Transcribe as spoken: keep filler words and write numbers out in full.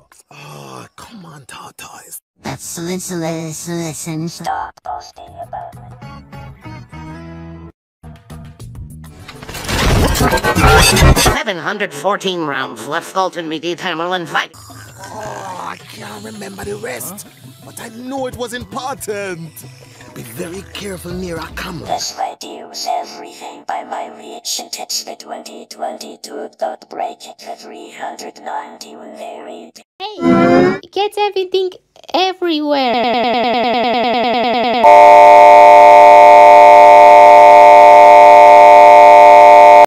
Oh, come on, tortoise. Let's listen, listen, listen. Stop posting about me. seven hundred fourteen rounds left Fulton Meaty Tamerlan fight. Oh, I can't remember the rest, but I know it was important. Be very careful near a camera. This reduce everything by my reach and it's the twenty twenty-two dot break it the three hundred ninety when they read. Hey, it gets everything everywhere.